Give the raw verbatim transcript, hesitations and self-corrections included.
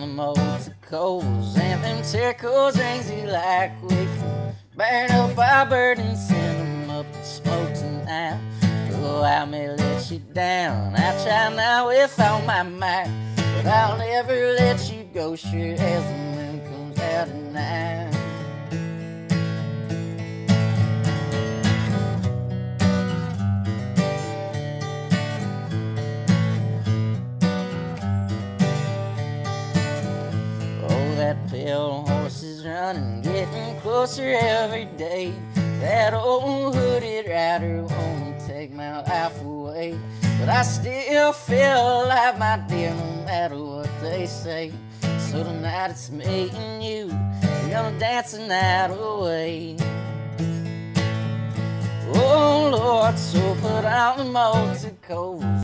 them old Tecovas and them Tecovas rings he like we can burn up our bird and send them up in smoke tonight. Oh, I may let you down, I try now with all my might, but I'll never let you go, sure as the moon comes out at night. That pale horse is running, getting closer every day. That old hooded rider won't take my life away, but I still feel alive, my dear, no matter what they say. So tonight it's me and you, we're gonna dance the night away. Oh Lord, so put on the old Tecovas.